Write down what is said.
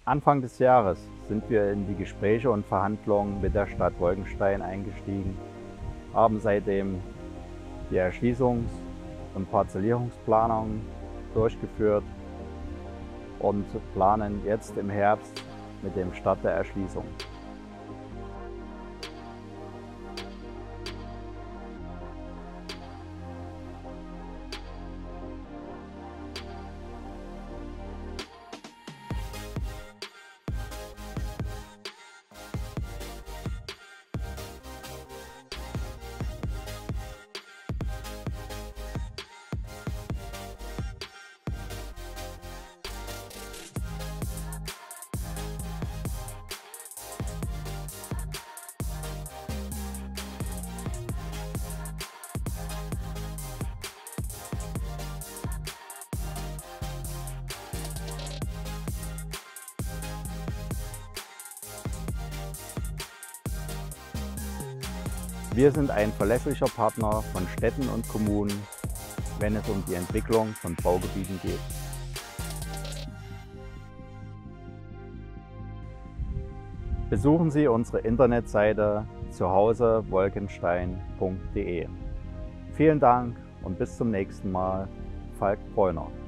Anfang des Jahres sind wir in die Gespräche und Verhandlungen mit der Stadt Wolkenstein eingestiegen, haben seitdem die Erschließungs- und Parzellierungsplanung durchgeführt und planen jetzt im Herbst mit dem Start der Erschließung. Wir sind ein verlässlicher Partner von Städten und Kommunen, wenn es um die Entwicklung von Baugebieten geht. Besuchen Sie unsere Internetseite zuhausewolkenstein.de. Vielen Dank und bis zum nächsten Mal, Falk Bräuner.